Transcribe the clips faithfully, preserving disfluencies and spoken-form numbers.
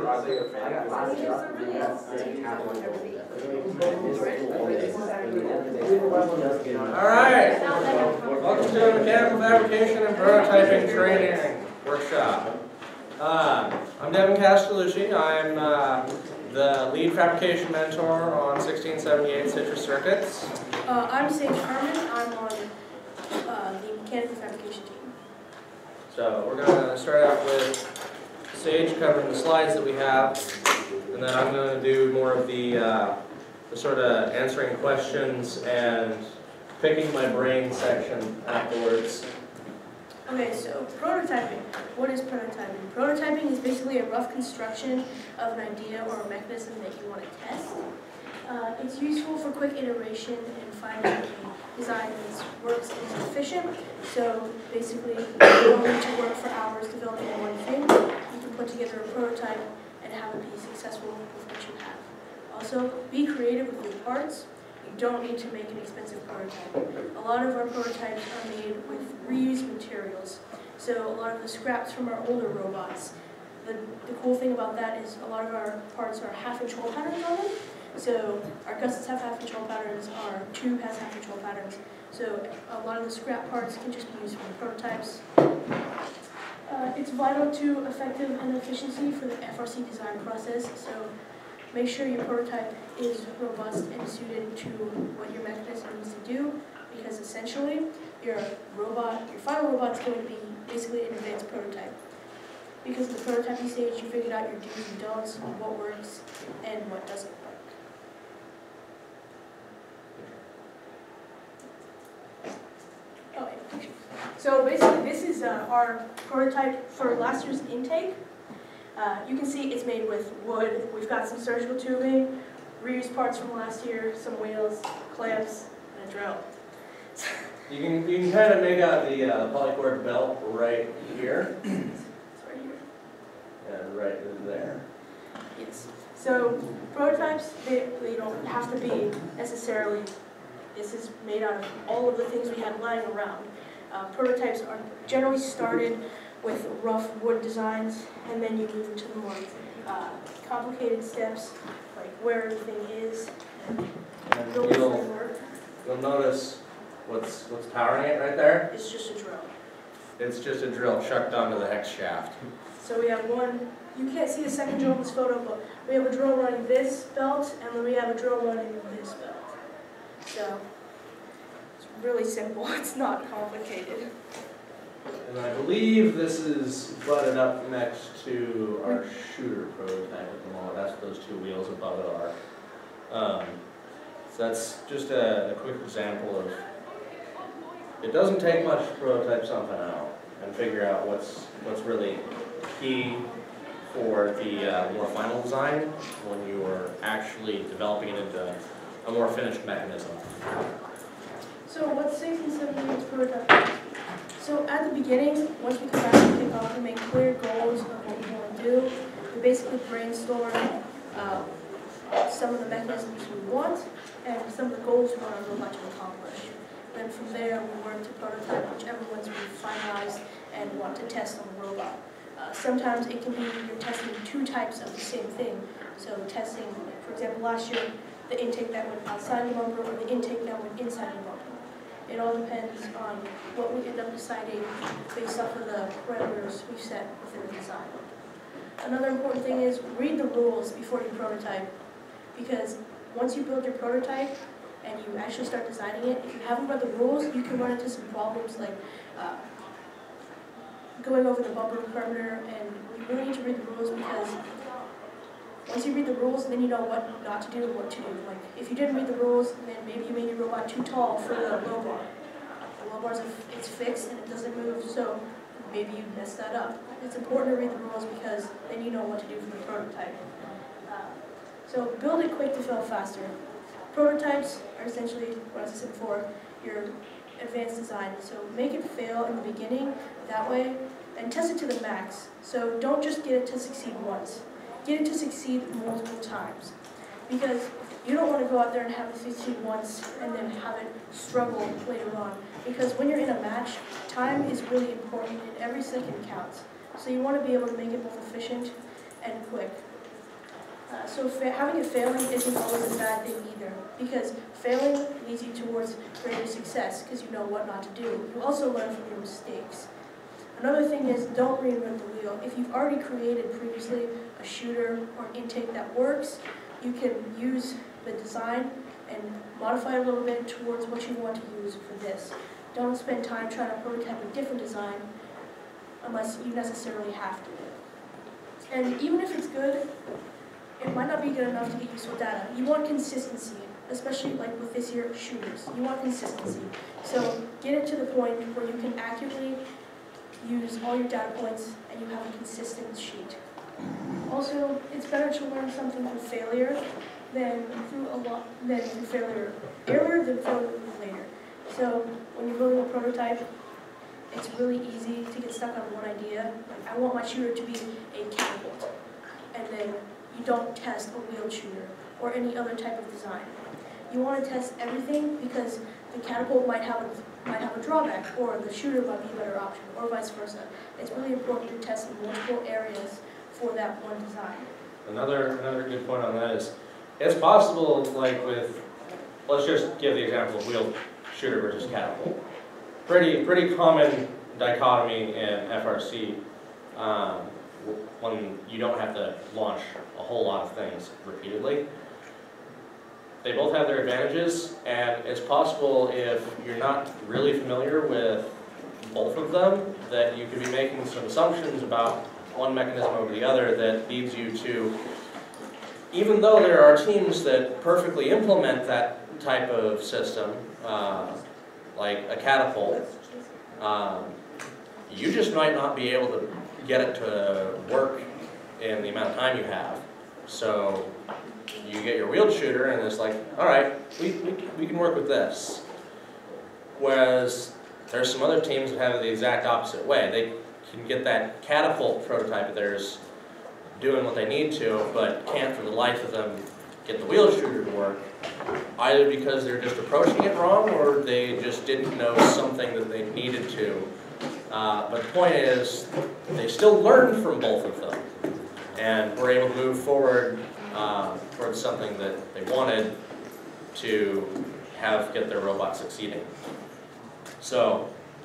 Alright, welcome to the Mechanical Fabrication and Prototyping Training Workshop. Uh, I'm Devin Castellucci. I'm uh, the lead fabrication mentor on sixteen seventy-eight Citrus Circuits. Uh, I'm Sage Herman. I'm on uh, the Mechanical Fabrication team. So we're going to start out with Sage covering the slides that we have, and then I'm going to do more of the, uh, the sort of answering questions and picking my brain section afterwards. Okay, so prototyping. What is prototyping? Prototyping is basically a rough construction of an idea or a mechanism that you want to test. Uh, it's useful for quick iteration and finding a design that works and is efficient. So basically, you don't need to work for hours developing one thing. You can put together a prototype and have it be successful with what you have. Also, be creative with your parts. You don't need to make an expensive prototype. A lot of our prototypes are made with reused materials. So a lot of the scraps from our older robots. The, the cool thing about that is a lot of our parts are half-inch hole patterns on them. So our gussets have half-inch hole patterns, our tube has half-inch hole patterns. So a lot of the scrap parts can just be used for the prototypes. Uh, it's vital to effective and efficiency for the F R C design process. So make sure your prototype is robust and suited to what your mechanism needs to do, because essentially your robot, your final robot is going to be basically an advanced prototype. Because in the prototyping stage, you figured out your do's and don'ts, what works and what doesn't work. Okay. So basically, this is uh, our prototype for last year's intake. Uh, you can see it's made with wood. We've got some surgical tubing, reused parts from last year, some wheels, clamps, and a drill. You can, you can kind of make out the uh, polycord belt right here. It's right here. And right there. Yes. So prototypes, they, they don't have to be necessarily, this is made out of all of the things we had lying around. Uh, prototypes are generally started with rough wood designs, and then you move into the more uh, complicated steps, like where everything is, and And build a you'll, framework. you'll notice what's, what's powering it right there. It's just a drill. It's just a drill chucked onto the hex shaft. So we have one, you can't see the second drill in this photo, but we have a drill running this belt, and then we have a drill running this belt. So it's really simple, it's not complicated. And I believe this is butted up next to our shooter prototype at the moment. That's what those two wheels above it are. Um, so that's just a, a quick example of, it doesn't take much to prototype something out and figure out what's, what's really key for the uh, more final design when you are actually developing it into a more finished mechanism. So what's sixteen seventy-eight's prototype? So at the beginning, once we come back and kick off, we make clear goals of what we want to do. We basically brainstorm uh, some of the mechanisms we want and some of the goals we want our robot to accomplish. Then from there, we work to prototype whichever ones we finalize and want to test on the robot. Uh, sometimes it can be you're testing two types of the same thing. So testing, for example, last year, the intake that went outside the bumper or the intake that went inside the bumper. It all depends on what we end up deciding based off of the parameters we've set within the design. Another important thing is read the rules before you prototype, because once you build your prototype and you actually start designing it, if you haven't read the rules, you can run into some problems like uh, going over the bumper perimeter, and you really need to read the rules, because once you read the rules, then you know what not to do and what to do. Like, if you didn't read the rules, then maybe you made your robot too tall for the low bar. The low bar, it's fixed and it doesn't move, so maybe you messed that up. It's important to read the rules, because then you know what to do for the prototype. Uh, so build it quick to fail faster. Prototypes are essentially, what I said before, your advanced design. So make it fail in the beginning that way, and test it to the max. So don't just get it to succeed once. Get it to succeed multiple times, because you don't want to go out there and have it succeed once and then have it struggle later on, because when you're in a match, time is really important and every second counts. So you want to be able to make it both efficient and quick. Uh, so fa having it failing isn't always a bad thing either, because failing leads you towards greater success because you know what not to do. You also learn from your mistakes. Another thing is, don't reinvent the wheel. If you've already created previously a shooter or an intake that works, you can use the design and modify a little bit towards what you want to use for this. Don't spend time trying to prototype a different design unless you necessarily have to. And even if it's good, it might not be good enough to get useful data. You want consistency, especially like with this year shooters. You want consistency. So get it to the point where you can accurately use all your data points and you have a consistent sheet. Also, it's better to learn something through failure than through a lot than through failure earlier than failure later. So when you're building a prototype, it's really easy to get stuck on one idea. Like, I want my shooter to be a catapult, and then you don't test a wheeled shooter or any other type of design. You want to test everything because the catapult might have a, might have a drawback, or the shooter might be a better option, or vice versa. It's really important to test multiple areas for that one design. Another another good point on that is, it's possible, like with, let's just give the example of wheeled shooter versus catapult. Pretty pretty common dichotomy in F R C um, when you don't have to launch a whole lot of things repeatedly. They both have their advantages, and it's possible if you're not really familiar with both of them that you could be making some assumptions about one mechanism over the other that leads you to, even though there are teams that perfectly implement that type of system, uh, like a catapult, um, you just might not be able to get it to work in the amount of time you have. So you get your wheeled shooter and it's like, all right, we, we, we can work with this. Whereas there's some other teams that have it the exact opposite way. They can get that catapult prototype of theirs doing what they need to, but can't for the life of them get the wheeled shooter to work, either because they're just approaching it wrong or they just didn't know something that they needed to. Uh, but the point is, they still learned from both of them and were able to move forward uh, towards something that they wanted to have get their robot succeeding. So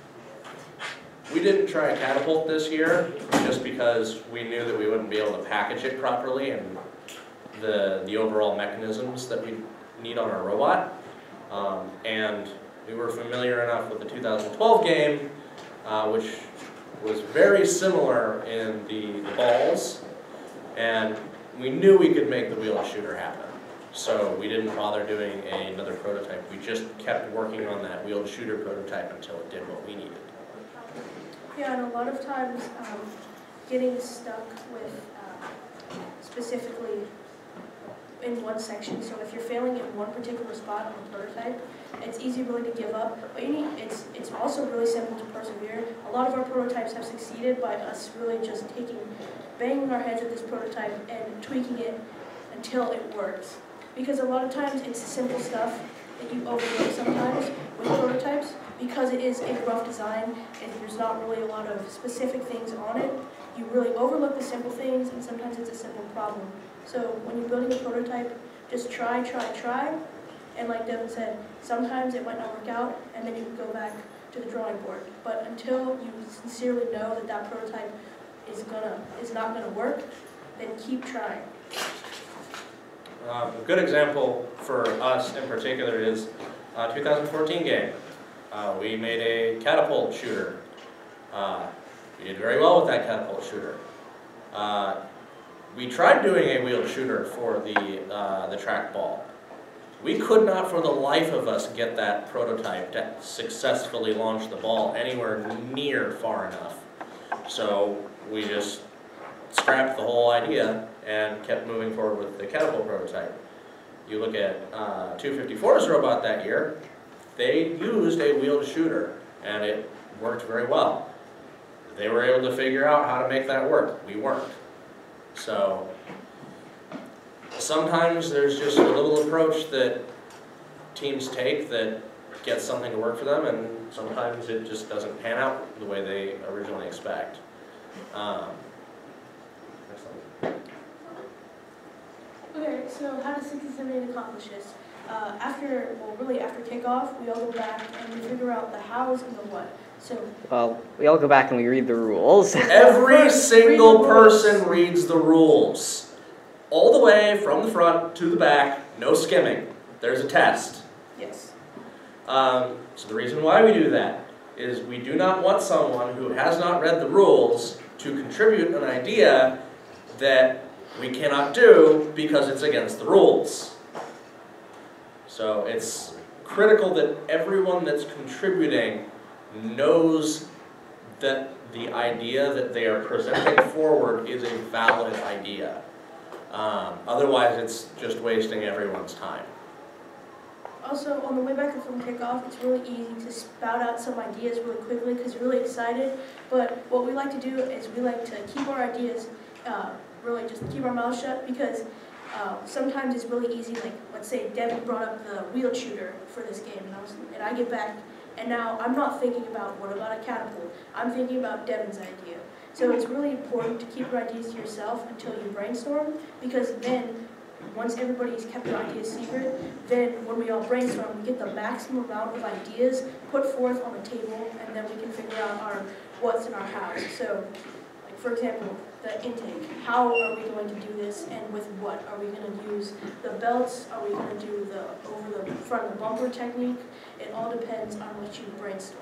we didn't try a catapult this year just because we knew that we wouldn't be able to package it properly and the, the overall mechanisms that we need on our robot. Um, and we were familiar enough with the two thousand twelve game, uh, which was very similar in the, the balls, and we knew we could make the wheeled shooter happen. So we didn't bother doing a, another prototype. We just kept working on that wheeled shooter prototype until it did what we needed. Yeah, and a lot of times um, getting stuck with uh, specifically in one section. So if you're failing in one particular spot on the prototype, it's easy really to give up. But you need, it's, it's also really simple to persevere. A lot of our prototypes have succeeded by us really just taking, banging our heads at this prototype and tweaking it until it works. Because a lot of times it's simple stuff that you overlook sometimes with prototypes, because it is a rough design and there's not really a lot of specific things on it. You really overlook the simple things, and sometimes it's a simple problem. So when you're building a prototype, just try, try, try. And like Devin said, sometimes it might not work out, and then you can go back to the drawing board. But until you sincerely know that that prototype is gonna is not gonna work, then keep trying. Uh, a good example for us in particular is uh, two thousand fourteen game. Uh, we made a catapult shooter. Uh, we did very well with that catapult shooter. Uh, we tried doing a wheeled shooter for the, uh, the trackball. We could not for the life of us get that prototype to successfully launch the ball anywhere near far enough. So we just scrapped the whole idea and kept moving forward with the catapult prototype. You look at uh, two fifty-four's robot that year, they used a wheeled shooter and it worked very well. They were able to figure out how to make that work. We weren't. So sometimes there's just a little approach that teams take that gets something to work for them, and sometimes it just doesn't pan out the way they originally expect. Um, so how does sixteen seventy-eight accomplish this? Uh, after, well, really after kickoff, we all go back and we figure out the hows and the what. So, Well, we all go back and we read the rules. Every single Read the rules. person reads the rules. All the way from the front to the back, no skimming. There's a test. yes. Um, so the reason why we do that is we do not want someone who has not read the rules to contribute an idea that we cannot do because it's against the rules. So it's critical that everyone that's contributing knows that the idea that they are presenting forward is a valid idea. Um, otherwise, it's just wasting everyone's time. Also, on the way back from kickoff, it's really easy to spout out some ideas really quickly because you're really excited. But what we like to do is we like to keep our ideas, uh, really just keep our mouths shut because uh, sometimes it's really easy. Like, let's say Devin brought up the wheeled shooter for this game, and I, was, and I get back, and now I'm not thinking about what about a catapult. I'm thinking about Devin's idea. So it's really important to keep your ideas to yourself until you brainstorm, because then, once everybody's kept their ideas secret, then when we all brainstorm, we get the maximum amount of ideas put forth on the table, and then we can figure out our what's and our hows. So, like for example, the intake. How are we going to do this, and with what? Are we going to use the belts? Are we going to do the over the front of the bumper technique? It all depends on what you brainstorm.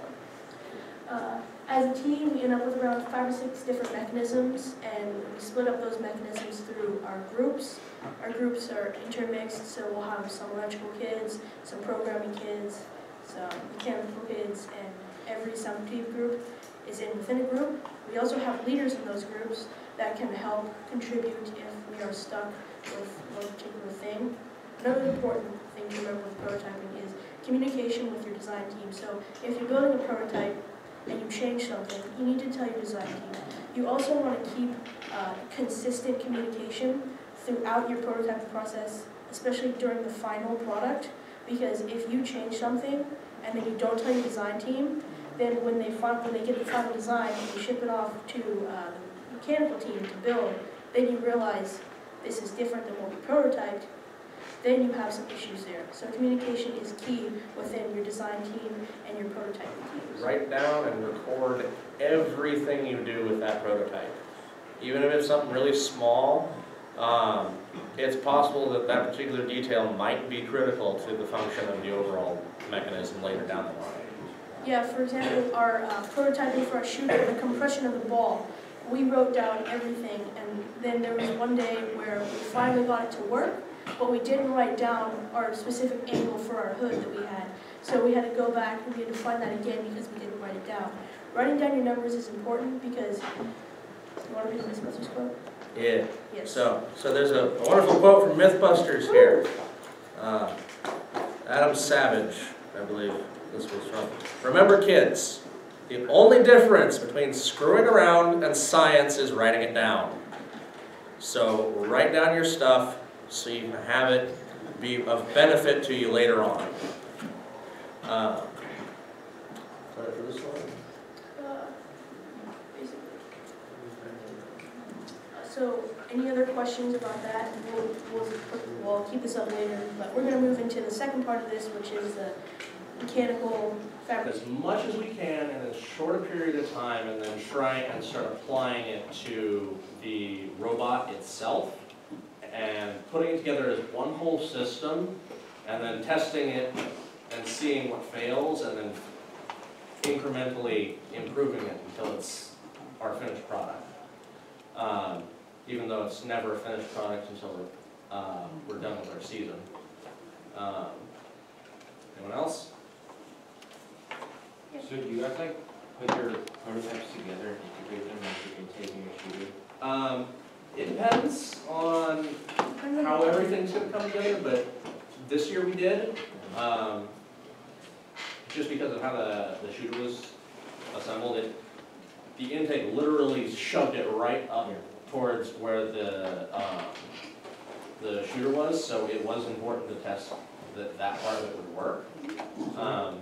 Uh, as a team, we end up with around five or six different mechanisms, and we split up those mechanisms through our groups. Our groups are intermixed, so we'll have some electrical kids, some programming kids, some mechanical kids, and every substitute group is in within a group. We also have leaders in those groups that can help contribute if we are stuck with one particular thing. Another important thing to remember with prototyping is communication with your design team. So if you're building a prototype and you change something, you need to tell your design team. You also want to keep uh, consistent communication throughout your prototyping process, especially during the final product, because if you change something and then you don't tell your design team, then when they, when they get the final design and you ship it off to uh, the mechanical team to build, then you realize this is different than what we prototyped, then you have some issues there. So communication is key within your design team and your prototyping teams. Write down and record everything you do with that prototype. Even if it's something really small, um, it's possible that that particular detail might be critical to the function of the overall mechanism later down the line. Yeah, for example, our uh, prototyping for our shooter, the compression of the ball, we wrote down everything, and then there was one day where we finally got it to work, but we didn't write down our specific angle for our hood that we had. So we had to go back and we had to find that again because we didn't write it down. Writing down your numbers is important because, you want to read the Mythbusters quote? Yeah. Yes. So, so there's a, a wonderful quote from Mythbusters here. Uh, Adam Savage, I believe this was from. Remember, kids, the only difference between screwing around and science is writing it down. So write down your stuff so you can have it be of benefit to you later on. Uh, is that it for this one? Uh, basically. Uh, so, any other questions about that? We'll, we'll, we'll keep this up later, but we're going to move into the second part of this, which is the mechanical fabric. As much as we can in as short a period of time, and then try and start applying it to the robot itself, and putting it together as one whole system, and then testing it and seeing what fails, and then incrementally improving it until it's our finished product. Um, even though it's never a finished product until we're, uh, we're done with our season. Um, anyone else? So do you guys like put your prototypes together and integrate them into your taking your shooter? Um, it depends on how everything's going to come together, but this year we did. Um, just because of how the, the shooter was assembled, it, the intake literally shoved it right up towards where the, um, the shooter was, so it was important to test that that part of it would work. Um,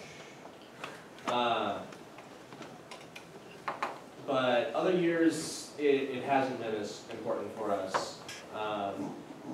Uh, but other years, it, it hasn't been as important for us. Um,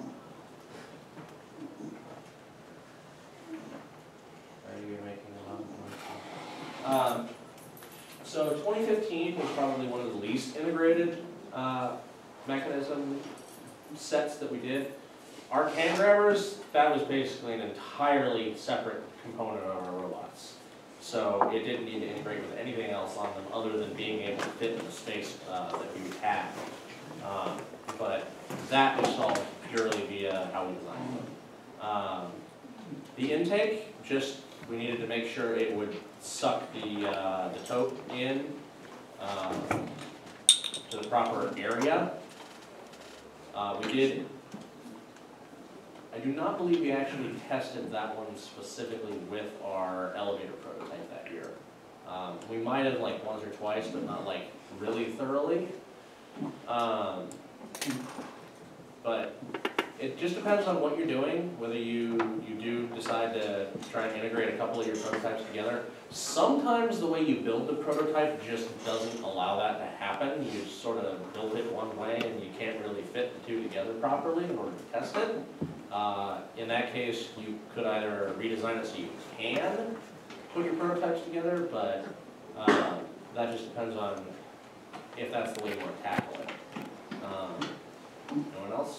are you making a lot of noise? Um, so twenty fifteen was probably one of the least integrated uh, mechanism sets that we did. Our can grabbers, that was basically an entirely separate component of our robots. So it didn't need to integrate with anything else on them other than being able to fit in the space uh, that we had. Um, but that was solved purely via how we designed them. Um, the intake, just we needed to make sure it would suck the, uh, the tote in um, to the proper area. Uh, we did, I do not believe we actually tested that one specifically with our elevator prototype that year. Um, we might have like once or twice, but not like really thoroughly. Um, but it just depends on what you're doing, whether you, you do decide to try and integrate a couple of your prototypes together. Sometimes the way you build the prototype just doesn't allow that to happen. You sort of build it one way and you can't really fit the two together properly in order to test it. Uh, in that case, you could either redesign it so you can put your prototypes together, but uh, that just depends on if that's the way you want to tackle it. Um, no one else?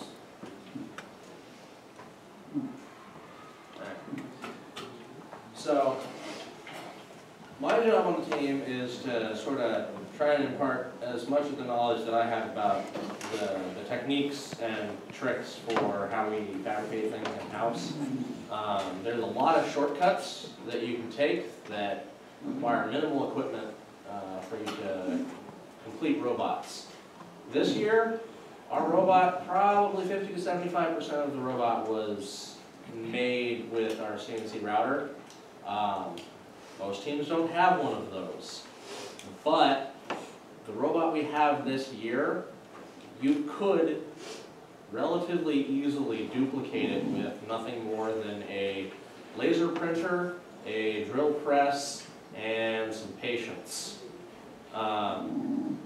Alright. So, my job on the team is to sort of try and impart as much of the knowledge that I have about the, the techniques and tricks for how we fabricate things in-house. Um, there's a lot of shortcuts that you can take that require minimal equipment uh, for you to complete robots. This year, our robot, probably fifty to seventy-five percent of the robot was made with our C N C router. Um, most teams don't have one of those, but the robot we have this year, you could relatively easily duplicate it with nothing more than a laser printer, a drill press, and some patience. Um,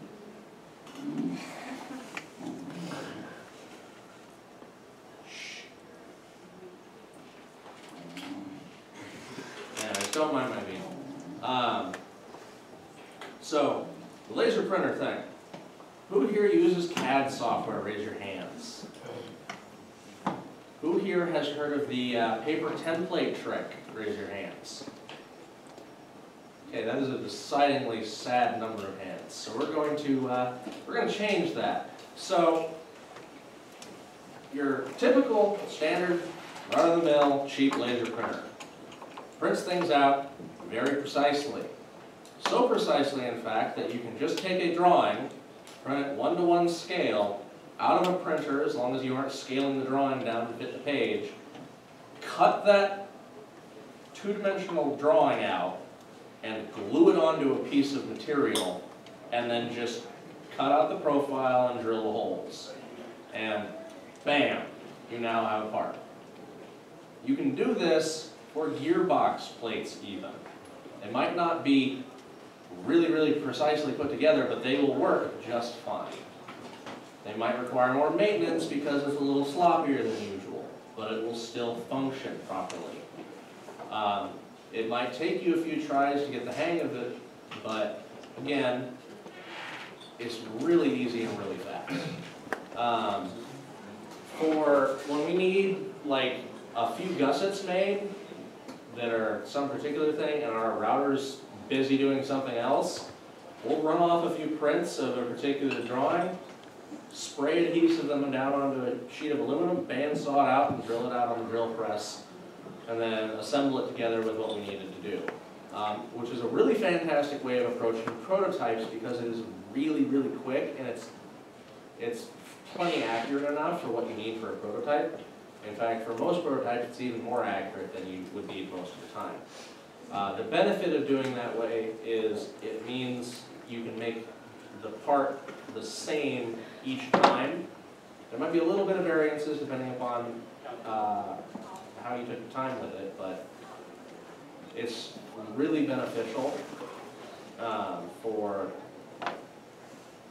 yeah, don't mind my being. Um, so, the laser printer thing. Who here uses C A D software? Raise your hands. Who here has heard of the uh, paper template trick? Raise your hands. Okay, that is a decidedly sad number of hands. So we're going to uh, we're going to change that. So your typical standard run-of-the-mill cheap laser printer prints things out very precisely. So precisely, in fact, that you can just take a drawing, print it one-to-one scale out of a printer, as long as you aren't scaling the drawing down to fit the page, cut that two-dimensional drawing out, and glue it onto a piece of material, and then just cut out the profile and drill the holes. And bam, you now have a part. You can do this for gearbox plates even. They might not be really, really precisely put together, but they will work just fine. They might require more maintenance because it's a little sloppier than usual, but it will still function properly. Um, it might take you a few tries to get the hang of it, but again, it's really easy and really fast. Um, for when we need like a few gussets made that are some particular thing and our router's busy doing something else, we'll run off a few prints of a particular drawing, spray adhesive them down onto a sheet of aluminum, bandsaw it out and drill it out on the drill press, and then assemble it together with what we needed to do. Um, which is a really fantastic way of approaching prototypes because it is really, really quick and it's, it's plenty accurate enough for what you need for a prototype. In fact, for most prototypes, it's even more accurate than you would need most of the time. Uh, the benefit of doing that way is it means you can make the part the same each time. There might be a little bit of variances depending upon uh, how you took the time with it, but it's really beneficial um, for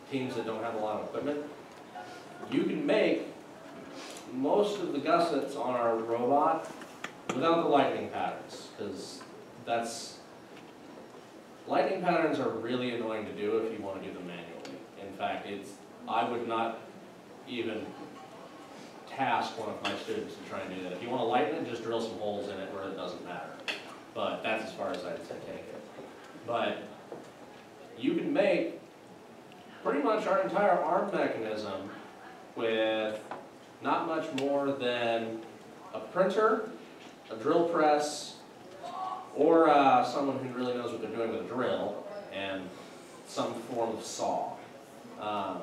teams that don't have a lot of equipment, you can make most of the gussets on our robot without the lightning patterns, because that's, lightning patterns are really annoying to do if you want to do them manually. In fact, it's, I would not even task one of my students to try and do that. If you want to lighten it, just drill some holes in it where it doesn't matter. But that's as far as I'd say take it. But you can make pretty much our entire arm mechanism with not much more than a printer, a drill press, or uh, someone who really knows what they're doing with a drill, and some form of saw. Um,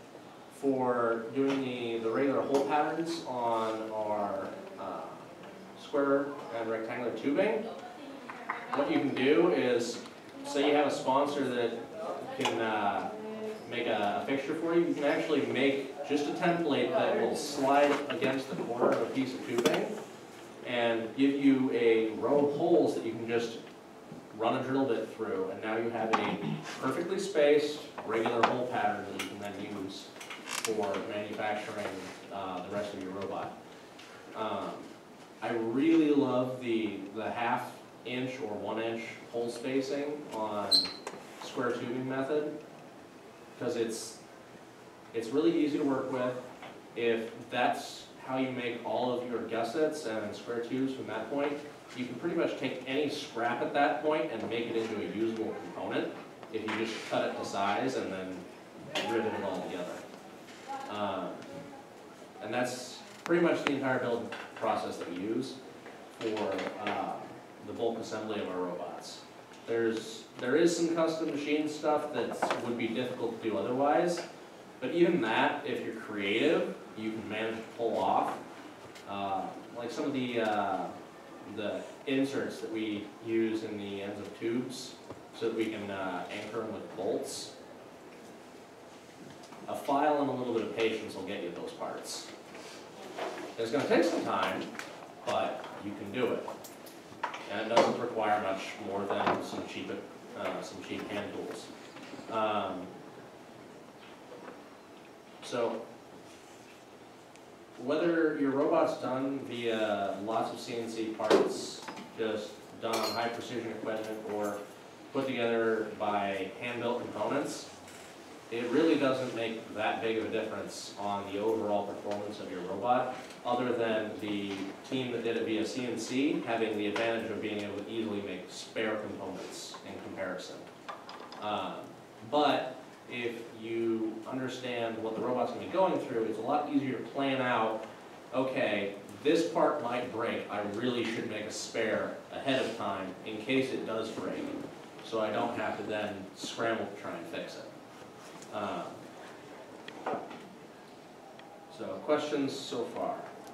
for doing the, the regular hole patterns on our uh, square and rectangular tubing, what you can do is, say you have a sponsor that can uh, make a, a fixture for you, you can actually make just a template that will slide against the corner of a piece of tubing and give you a row of holes that you can just run a drill bit through, and now you have a perfectly spaced regular hole pattern that you can then use for manufacturing uh, the rest of your robot. Um, I really love the, the half inch or one inch hole spacing on square tubing method, because it's, it's really easy to work with. If that's how you make all of your gussets and square tubes from that point, you can pretty much take any scrap at that point and make it into a usable component if you just cut it to size and then rivet it all together. Um, and that's pretty much the entire build process that we use for uh, the bulk assembly of our robots. There's, there is some custom machine stuff that would be difficult to do otherwise, but even that, if you're creative, you can manage to pull off. Uh, like some of the, uh, the inserts that we use in the ends of tubes so that we can uh, anchor them with bolts. A file and a little bit of patience will get you those parts. It's going to take some time, but you can do it. And it doesn't require much more than some cheap, uh, some cheap hand tools. Um, so, whether your robot's done via lots of C N C parts, just done on high precision equipment, or put together by hand-built components, it really doesn't make that big of a difference on the overall performance of your robot, other than the team that did it via C N C having the advantage of being able to easily make spare components in comparison. Um, but if you understand what the robot's going to be going through, it's a lot easier to plan out, okay, this part might break, I really should make a spare ahead of time in case it does break, so I don't have to then scramble to try and fix it. Um, so, questions so far?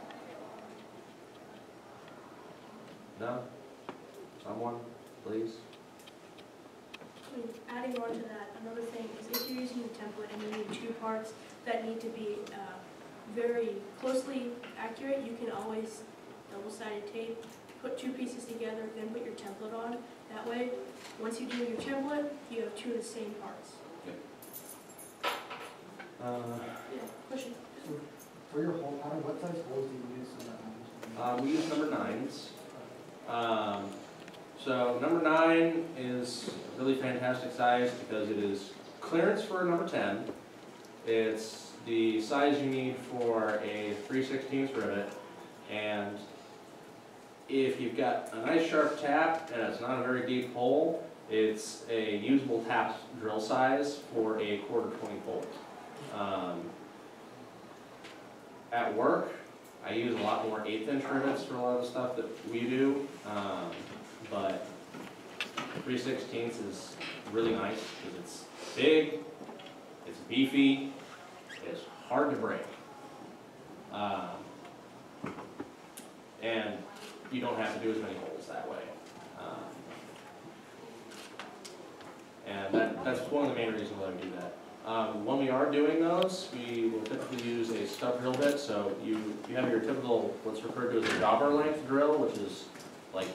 No? Someone, please? Adding on to that, another thing is if you're using a template and you need two parts that need to be uh, very closely accurate, you can always double-sided tape, put two pieces together, then put your template on. That way, once you do your template, you have two of the same parts. Uh, Yeah, question. So for your hole pattern, what size holes do you use in that? uh, we use number nines. Um, so number nine is a really fantastic size because it is clearance for a number ten. It's the size you need for a three sixteenths rivet, and if you've got a nice sharp tap and it's not a very deep hole, it's a usable tap drill size for a quarter twenty bolt. Um, at work, I use a lot more eighth inch rivets for a lot of the stuff that we do, um, but three sixteenths is really nice because it's big, it's beefy, it's hard to break, um, and you don't have to do as many holes that way. Um, and that, that's one of the main reasons why we do that. Um, when we are doing those, we will typically use a stub drill bit. So you, you have your typical, what's referred to as a jobber length drill, which is like,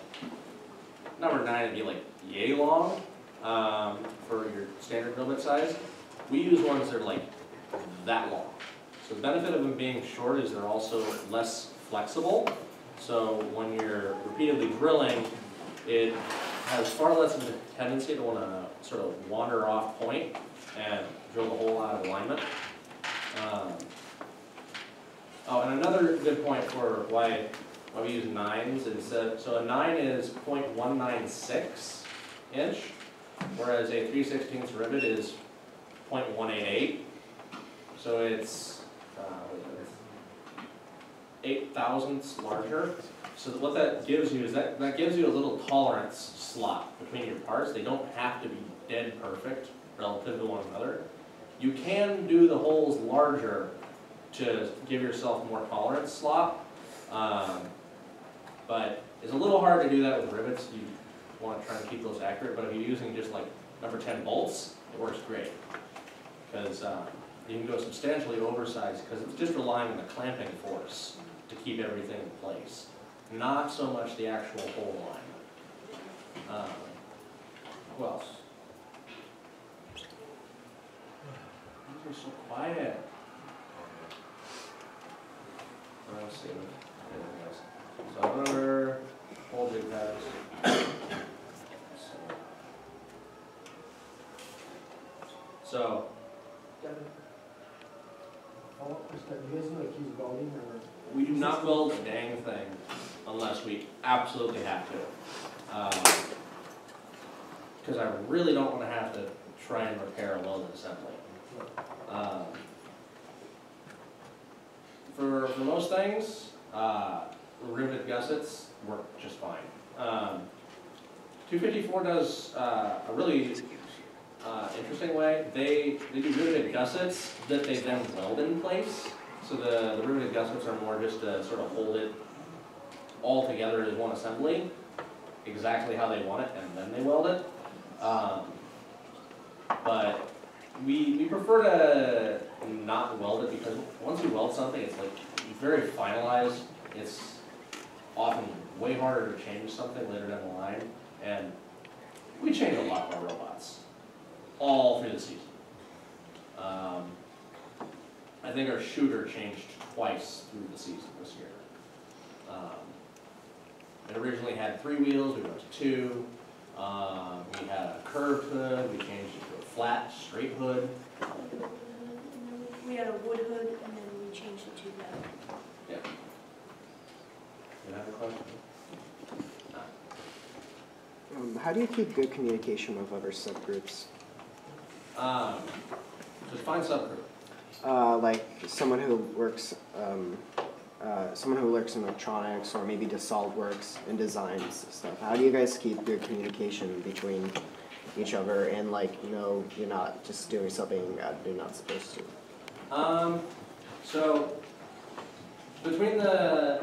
number nine would be like yay long um, for your standard drill bit size. we use ones that are like that long. So the benefit of them being short is they're also less flexible. So when you're repeatedly drilling, it has far less of a tendency to want to sort of wander off point and drill the hole out of alignment. Um, oh, and another good point for why, why we use nines instead. So a nine is zero point one nine six inch, whereas a three sixteenths rivet is zero point one eight eight. So it's uh, eight thousandths larger. So what that gives you is that, that gives you a little tolerance slot between your parts. They don't have to be dead perfect relative to one another. You can do the holes larger to give yourself more tolerance slot, um, but it's a little hard to do that with rivets. You want to try and keep those accurate, but if you're using just like number ten bolts, it works great, because uh, you can go substantially oversized because it's just relying on the clamping force to keep everything in place, not so much the actual hole line. Um, who else? You're so quiet. Let's see. Anything else? So another hole jig pads. So. Follow-up question, do you guys like use welding or? We do not weld a dang thing unless we absolutely have to. Because um, I really don't want to have to try and repair a welded assembly. Um, for, for most things, uh, riveted gussets work just fine. Um, two fifty-four does uh, a really uh, interesting way. They, they do riveted gussets that they then weld in place. So the, the riveted gussets are more just to sort of hold it all together as one assembly, exactly how they want it, and then they weld it. Um, but we, we prefer to not weld it because once you weld something, it's like very finalized. It's often way harder to change something later down the line, and we change a lot of our robots all through the season. Um, I think our shooter changed twice through the season this year. Um, it originally had three wheels, we went to two. Um, we had a curved hood, we changed it to a flat, straight hood. We had a wood hood, and then we changed it to metal. Yeah. You have a question? Um, how do you keep good communication with other subgroups? Um, just find subgroup. Uh, like someone who works, um, uh, someone who works in electronics or maybe does SolidWorks and designs stuff. How do you guys keep good communication between each other and like, you know, you're not just doing something that you're not supposed to? Um, so between the,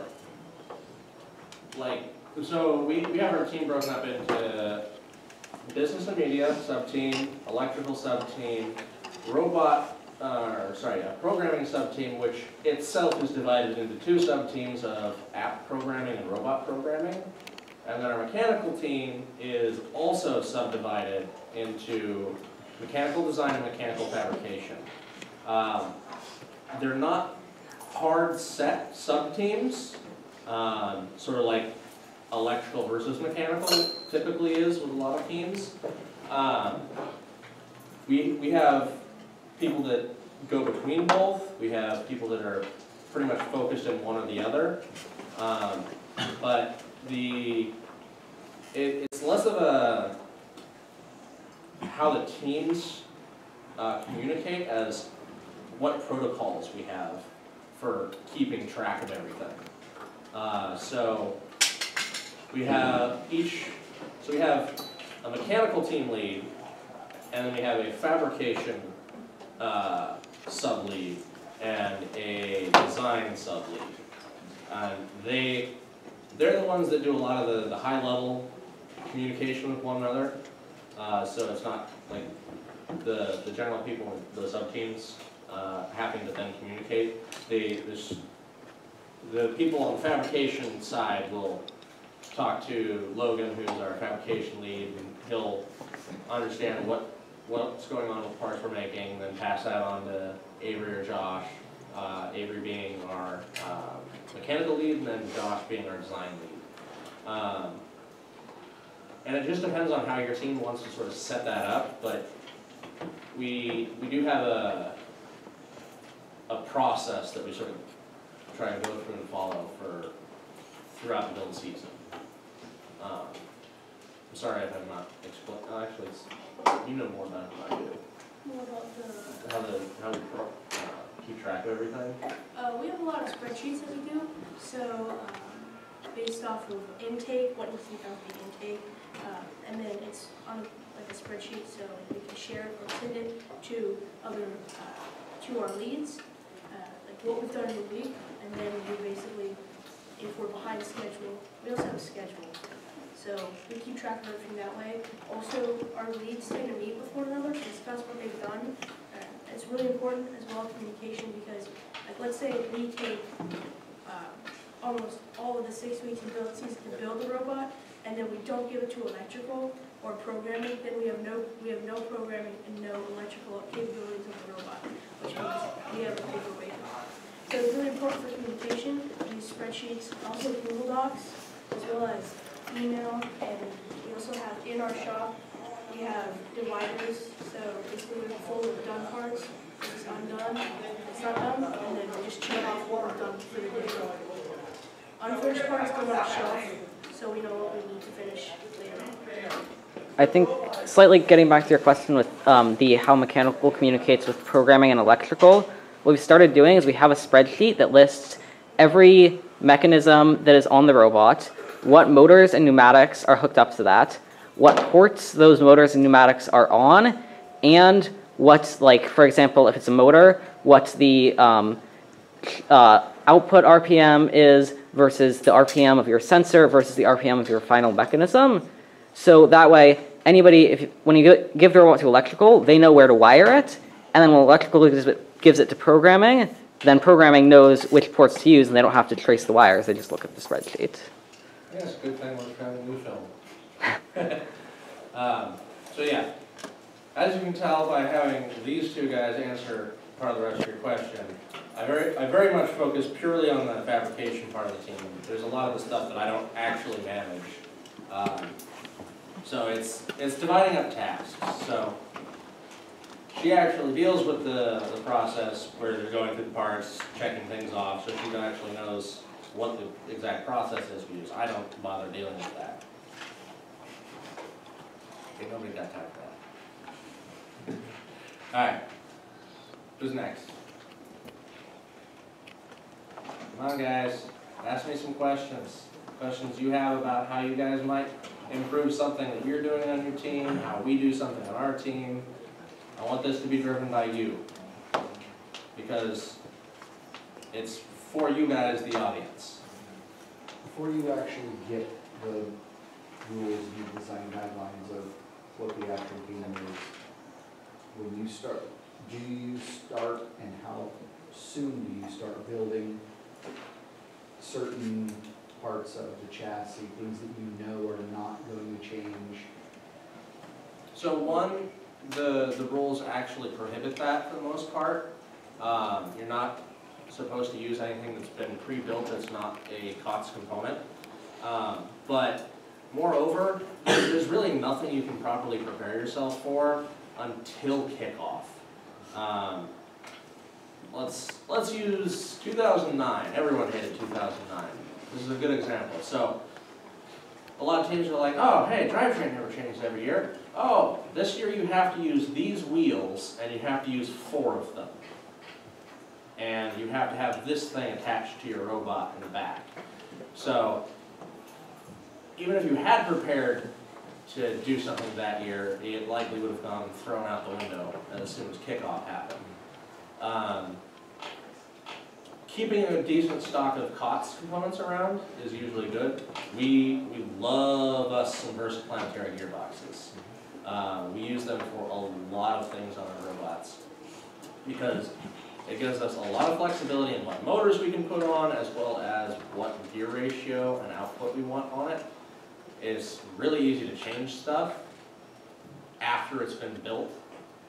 like, so we, we have our team broken up into business and media sub-team, electrical sub-team, robot, uh, sorry, a programming sub-team, which itself is divided into two sub-teams of app programming and robot programming. And then our mechanical team is also subdivided into mechanical design and mechanical fabrication. Um, they're not hard set sub-teams, um, sort of like electrical versus mechanical typically is with a lot of teams. Um, we, we have people that go between both. We have people that are pretty much focused in one or the other. Um, but the it, it's less of a how the teams uh, communicate as what protocols we have for keeping track of everything. Uh, so we have each, so we have a mechanical team lead, and then we have a fabrication uh, sub-lead and a design sub-lead. And they, they're the ones that do a lot of the, the high-level communication with one another. Uh, so it's not like the, the general people in the sub-teams uh, having to then communicate. They, this, the people on the fabrication side will talk to Logan, who's our fabrication lead, and he'll understand what what's going on with parts we're making, then pass that on to Avery or Josh. Uh, Avery being our um, mechanical lead, and then Josh being our design lead. Um, and it just depends on how your team wants to sort of set that up, but we we do have a a process that we sort of try to go through and follow for throughout the build season. Um, I'm sorry if I'm not explaining. Oh, actually, it's, you know more about it than I do. More about the, How the how we uh, keep track of everything. uh, we have a lot of spreadsheets that we do, so, um, based off of intake, what needs to be done for the intake, uh, and then it's on like a spreadsheet, so we can share it or send it to other, uh, to our leads, uh, like what we've done in the week, and then we basically, if we're behind schedule, we also have a schedule. So we keep track of everything that way. Also, our leads tend to meet with one another to discuss what they've done. Uh, it's really important as well, communication, because like let's say we take uh, almost all of the six weeks in build season to build the robot, and then we don't give it to electrical or programming, then we have no we have no programming and no electrical capabilities of the robot, which means we have a bigger weight. So it's really important for communication. We use spreadsheets, also Google Docs, as well as email, and we also have in our shop, we have dividers, so basically we have a folder of done parts, it's undone, it's not done, and then we just check off what we've done for the day. Unfinished parts go on the shelf, so we know what we need to finish later. I think slightly getting back to your question with um, the how mechanical communicates with programming and electrical, what we've started doing is we have a spreadsheet that lists every mechanism that is on the robot, what motors and pneumatics are hooked up to that, what ports those motors and pneumatics are on, and what's, like, for example, if it's a motor, what the um, uh, output R P M is versus the R P M of your sensor versus the R P M of your final mechanism. So that way, anybody, if when you give the robot to electrical, they know where to wire it, and then when electrical gives it, gives it to programming, then programming knows which ports to use, and they don't have to trace the wires, they just look at the spreadsheet. Yeah, it's a good thing we're trying a new film. um, so yeah, as you can tell by having these two guys answer part of the rest of your question, I very, I very much focus purely on the fabrication part of the team. There's a lot of the stuff that I don't actually manage. Um, so it's, it's dividing up tasks. So she actually deals with the, the process where they're going through the parts, checking things off, so she actually knows what the exact process is we use. I don't bother dealing with that. Okay, nobody got time for that. Alright. Who's next? Come on, guys. Ask me some questions. Questions you have about how you guys might improve something that you're doing on your team, how we do something on our team. I want this to be driven by you. Because it's for you guys, the audience. Before you actually get the rules and the design guidelines of what the actual game is, when you start, do you start and how soon do you start building certain parts of the chassis, things that you know are not going to change? So one, the, the rules actually prohibit that for the most part. Um, you're not supposed to use anything that's been pre-built that's not a C O T S component. Um, but moreover, there's really nothing you can properly prepare yourself for until kickoff. Um, let's, let's use two thousand nine. Everyone hated two thousand nine. This is a good example. So a lot of teams are like, oh, hey, drivetrain never changes every year. Oh, this year you have to use these wheels, and you have to use four of them. And you have to have this thing attached to your robot in the back. So even if you had prepared to do something that year, it likely would have gone thrown out the window as soon as kickoff happened. Um, keeping a decent stock of C O T S components around is usually good. We, we love us some versatiplanetary gearboxes. Uh, we use them for a lot of things on our robots because it gives us a lot of flexibility in what motors we can put on, as well as what gear ratio and output we want on it. It's really easy to change stuff after it's been built,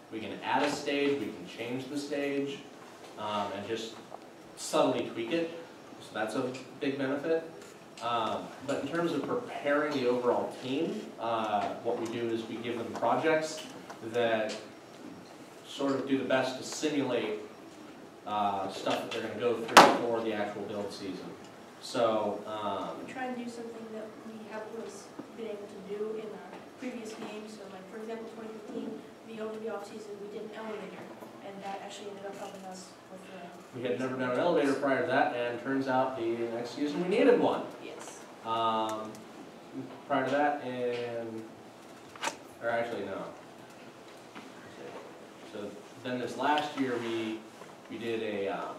we can add a stage, we can change the stage, um, and just subtly tweak it. So that's a big benefit. Um, but in terms of preparing the overall team, uh, what we do is we give them projects that sort of do the best to simulate uh, stuff that they're going to go through for the actual build season. So um, We try and do something that we haven't really been able to do in our previous games. So like, for example, twenty fifteen, the over the off-season, we did an elevator, and that actually ended up helping us with the... we had never done an elevator prior to that, and turns out the next season we needed one. Yes. Um, prior to that, and, or actually no. So then this last year, we, we did a, um,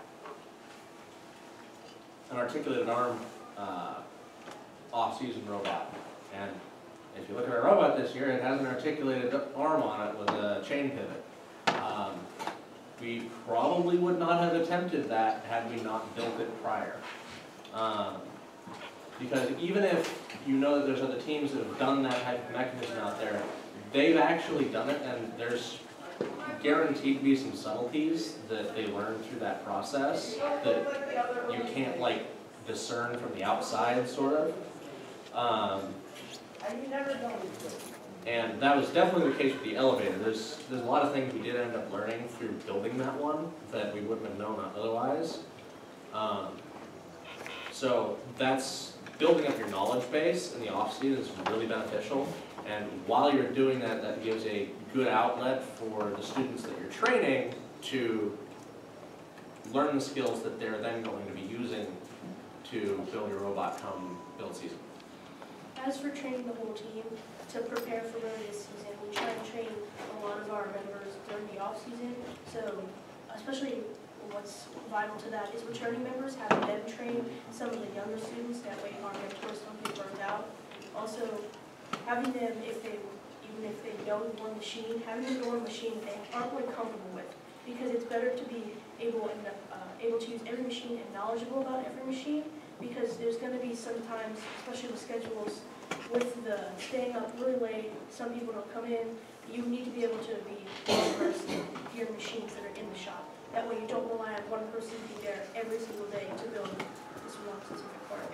an articulated arm, uh, off-season robot. And if you look at our robot this year, it has an articulated arm on it with a chain pivot. Um, we probably would not have attempted that had we not built it prior. Um, Because even if you know that there's other teams that have done that type of mechanism out there, they've actually done it, and there's guaranteed to be some subtleties that they learn through that process that you can't like discern from the outside, sort of. Um, and that was definitely the case with the elevator. There's there's a lot of things we did end up learning through building that one that we wouldn't have known otherwise. Um, so that's building up your knowledge base in the off-season is really beneficial, and while you're doing that, that gives a good outlet for the students that you're training to learn the skills that they're then going to be using to build your robot come build season. As for training the whole team to prepare for really this season, we try and train a lot of our members during the off-season, so especially what's vital to that is returning members, having them train some of the younger students, that way our mentors don't get burned out. Also, having them, if they, even if they know one machine, having them know a machine that they aren't really comfortable with, because it's better to be able and uh, able to use every machine and knowledgeable about every machine, because there's going to be sometimes, especially with schedules, with the staying up really late, some people don't come in, you need to be able to be well-versed in your machines that are in the shop. That way you don't rely on one person to be there every single day to build this one specific part.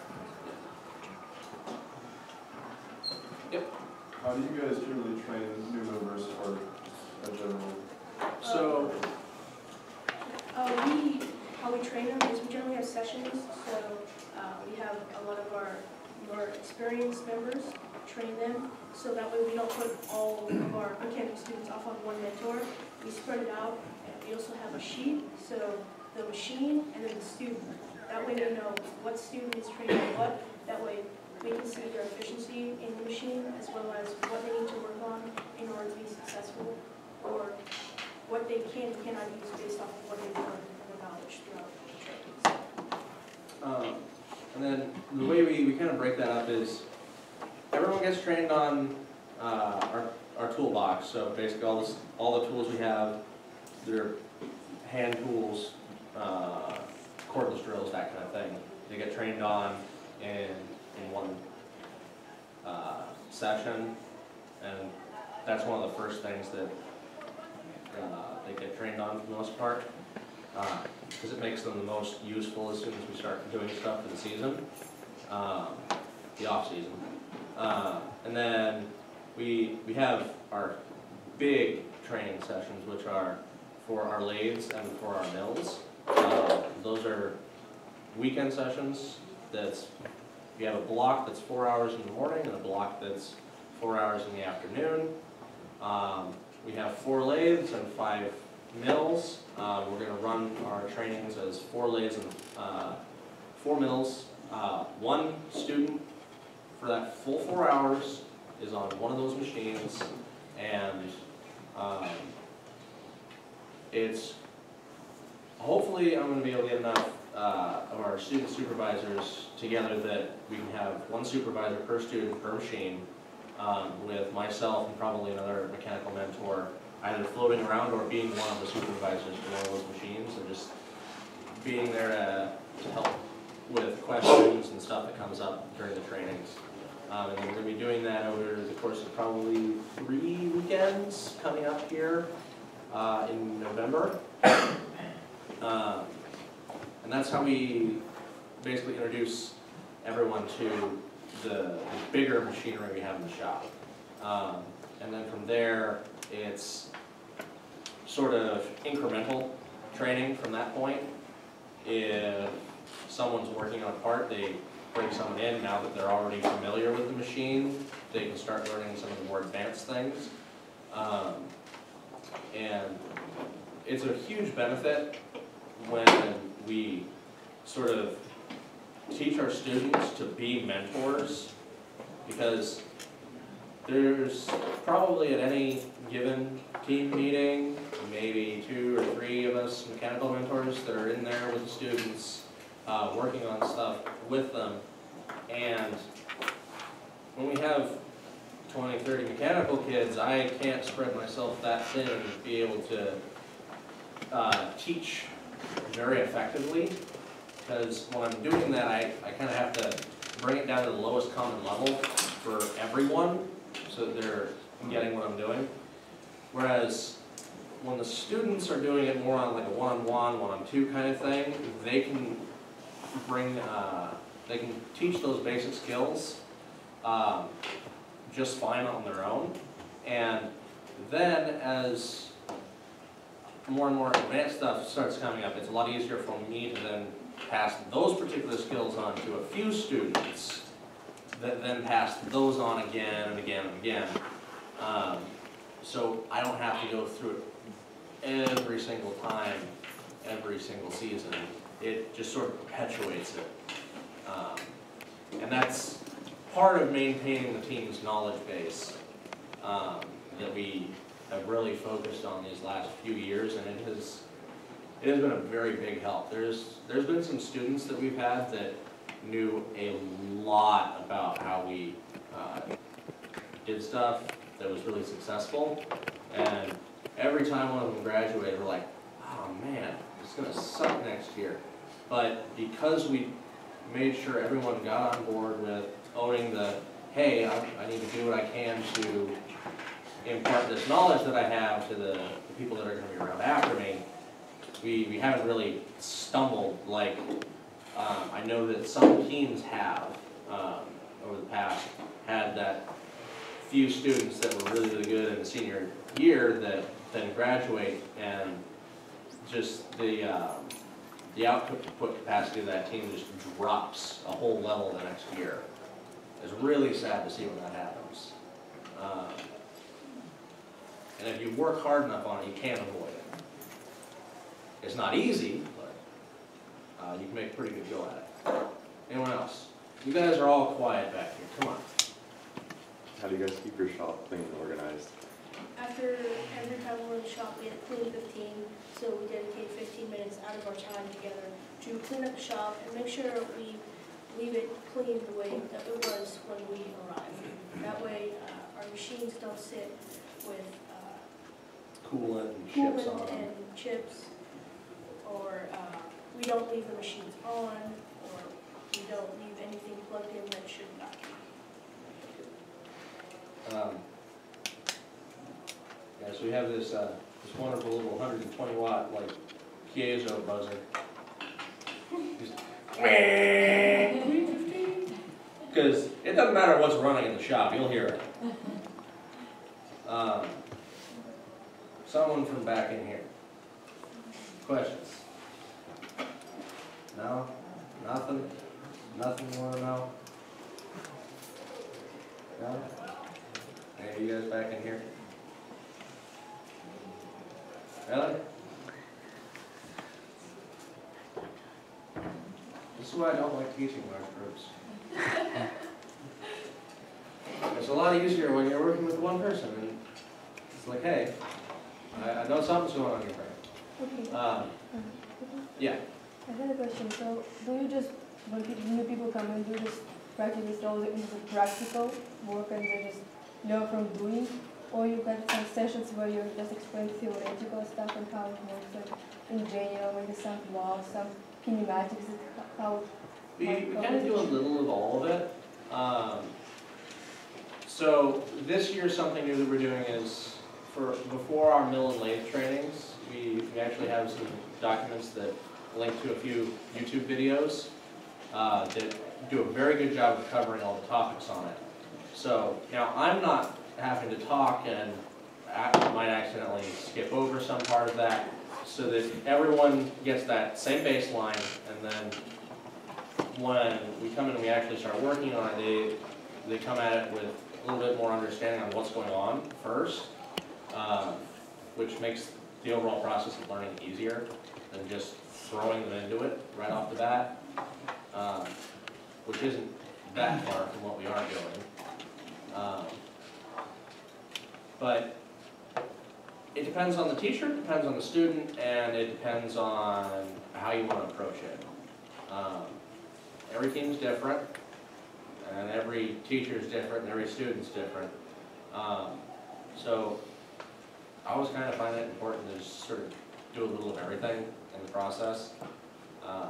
Yep. How do you guys generally train new members or a general? So, Uh, we, how we train them is we generally have sessions, so uh, we have a lot of our more experienced members train them, so that way we don't put all of our mechanical students off on one mentor. We spread it out, and we also have a sheet, so the machine and then the student. That way we know what student is training what, that way we can see their efficiency in the machine as well as what they need to work on in order to be successful, or what they can and cannot use based off of what they've learned and their knowledge throughout the trainings. um, and then the way we, we kind of break that up is everyone gets trained on uh, our, our toolbox. So basically all, this, all the tools we have, they're hand tools, uh, cordless drills, that kind of thing. They get trained on in, in one uh, session, and that's one of the first things that uh, they get trained on for the most part, because uh, it makes them the most useful as soon as we start doing stuff for the season, um, the off season. Uh, and then we we have our big training sessions, which are for our lathes and for our mills. Uh, those are weekend sessions. That's we have a block that's four hours in the morning and a block that's four hours in the afternoon. Um, we have four lathes and five mills. Uh, we're going to run our trainings as four lathes and uh, four mills. Uh, one student for that full four hours is on one of those machines, and um, it's hopefully I'm going to be able to get enough uh, of our student supervisors together that we can have one supervisor per student per machine, um, with myself and probably another mechanical mentor either floating around or being one of the supervisors for one of those machines, and just being there to, to help with questions and stuff that comes up during the trainings. Um, and then we're gonna be doing that over the course of probably three weekends coming up here, uh, in November. Um, and that's how we basically introduce everyone to the, the bigger machinery we have in the shop. Um, and then from there, it's sort of incremental training from that point. If someone's working on a part, they bring someone in, now that they're already familiar with the machine, they can start learning some of the more advanced things. Um, and it's a huge benefit when we sort of teach our students to be mentors, because there's probably at any given team meeting, maybe two or three of us mechanical mentors that are in there with the students, uh, working on stuff with them. And when we have twenty, thirty mechanical kids, I can't spread myself that thin and be able to uh, teach very effectively, because when I'm doing that, I, I kind of have to bring it down to the lowest common level for everyone so that they're getting what I'm doing. Whereas when the students are doing it more on like a one-on-one, one-on-two kind of thing, they can bring, uh, they can teach those basic skills um, just fine on their own. And then as more and more advanced stuff starts coming up, it's a lot easier for me to then pass those particular skills on to a few students that then pass those on again and again and again. Um, so I don't have to go through it every single time, every single season. It just sort of perpetuates it. Um, and that's part of maintaining the team's knowledge base um, that we have really focused on these last few years, and it has it has been a very big help. There's there's been some students that we've had that knew a lot about how we uh, did stuff that was really successful, and every time one of them graduated, we're like, oh man, it's gonna suck next year. But because we made sure everyone got on board with owning the, hey, I, I need to do what I can to impart this knowledge that I have to the, the people that are going to be around after me, we, we haven't really stumbled like um, I know that some teams have um, over the past had that few students that were really, really good in the senior year that then graduate, and just the um, the output capacity of that team just drops a whole level the next year. It's really sad to see when that happens. Um, and if you work hard enough on it, you can avoid it. It's not easy, but uh, you can make a pretty good go at it. Anyone else? You guys are all quiet back here. Come on. How do you guys keep your shop clean and organized? After every time we're in the shop, we had to clean fifteen, so we dedicate fifteen minutes out of our time together to clean up the shop and make sure we leave it clean the way that it was when we arrived. That way, uh, our machines don't sit with uh, Coolant and chips on coolant them. and chips, or uh, we don't leave the machines on, or we don't leave anything plugged in that should not be. Um, yeah, so we have this uh, this wonderful little one hundred twenty watt like piezo buzzer. Because it doesn't matter what's running in the shop, you'll hear it. Um, someone from back in here. Questions? No? Nothing? Nothing you want to know? No? Hey, you guys back in here? Really? This is why I don't like teaching large groups. It's a lot easier when you're working with one person, and it's like, hey, I, I know something's going on here, Frank. Okay. Um, yeah. I had a question. So, do you just, when people, new people come and do this practice, all the, into the practical work and they just learn from doing? Or you got some sessions where you just explain theoretical stuff and how it works, like in general, maybe some laws, some kinematics, how it We, we kind of do a little of all of it. Um, So this year, something new that we're doing is, for before our mill and lathe trainings, we, we actually have some documents that link to a few YouTube videos uh, that do a very good job of covering all the topics on it. So now I'm not having to talk and I might accidentally skip over some part of that, so that everyone gets that same baseline, and then when we come in and we actually start working on it, they, they come at it with a little bit more understanding on what's going on first, um, which makes the overall process of learning easier than just throwing them into it right off the bat, um, which isn't that far from what we are doing. Um, but it depends on the teacher, it depends on the student, and it depends on how you want to approach it. Um, every team's different, and every teacher is different, and every student's different. Um, so I always kind of find it important to just sort of do a little of everything in the process. Um,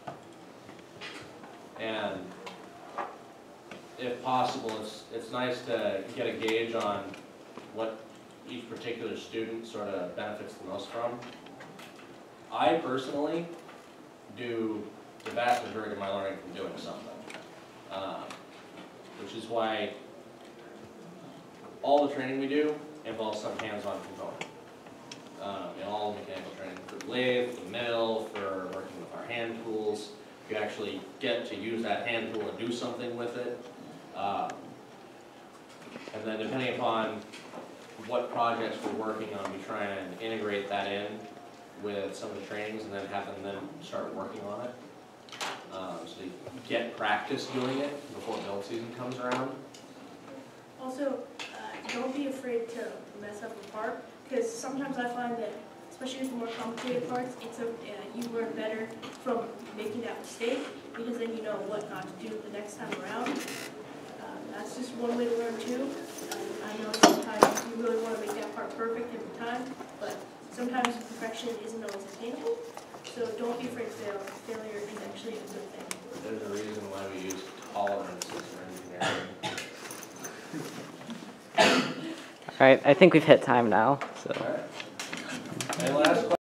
and if possible, it's, it's nice to get a gauge on what each particular student sort of benefits the most from. I personally do the vast majority of my learning from doing something, um, which is why all the training we do involves some hands-on component. Um, in all the mechanical training, for the lathe, for the mill, for working with our hand tools, you actually get to use that hand tool and do something with it. Um, and then depending upon what projects we're working on, we try and integrate that in with some of the trainings and then have them then start working on it. Um, so you get practice doing it before build season comes around. Also, uh, don't be afraid to mess up a part, because sometimes I find that, especially with the more complicated parts, it's a, uh, you learn better from making that mistake, because then you know what not to do the next time around. Uh, that's just one way to learn too. Um, I know sometimes you really want to make that part perfect every time, but sometimes perfection isn't always attainable. So don't be afraid to fail. Failure is actually a good thing. There's a reason why we use tolerances for engineering. All right, I think we've hit time now, so. All right. Any last questions?